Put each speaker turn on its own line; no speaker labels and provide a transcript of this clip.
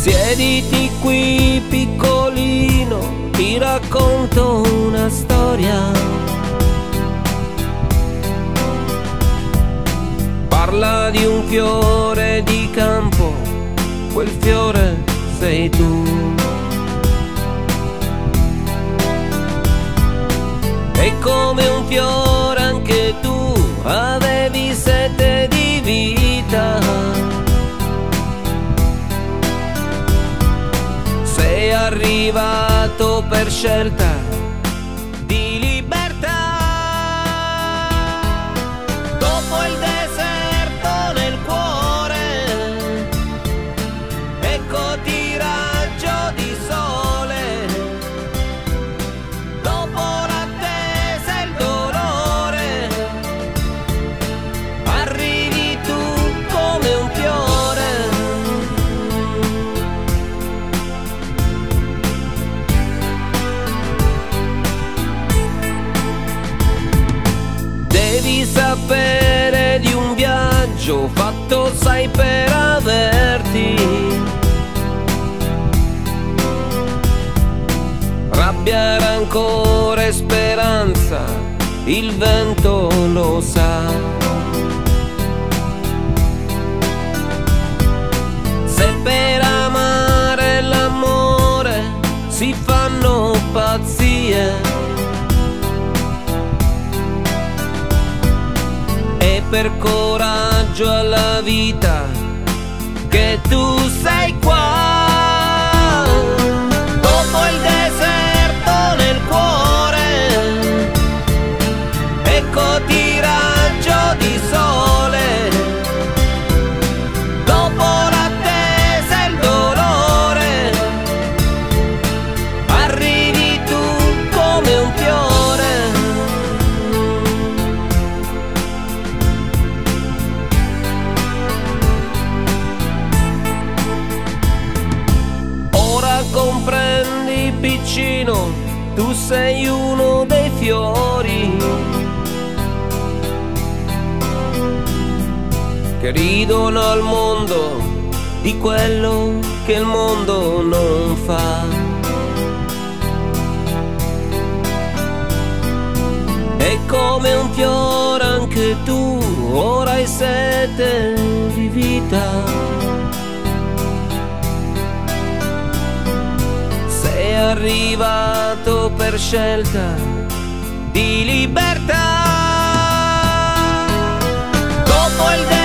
Siediti qui piccolino, ti racconto una storia. Parla di un fiore di campo, quel fiore sei tu. E come un fiore anche tu avevi sete di vita. Sei arrivato per scelta di libertà. Dopo il deserto nel cuore, eccoti raggio di sole. Dopo l'attesa e il dolore, arrivi tu come un fiore. Devi sapere di un viaggio fatto, sai, per averti rabbia, rancore e speranza, il vento lo sa. Se per amare l'amore si fanno pazzie, e per coraggio alla vita che tu sei qua. Dopo il deserto nel cuore, eccoti raggio di sole. Dopo l'attesa e il dolore, arrivi tu come un fiore. Comprendi piccino, tu sei uno dei fiori che ridono al mondo di quello che il mondo non fa. E come un fiore anche tu ora hai sete di vita. Sei arrivato per scelta di libertà. Dopo il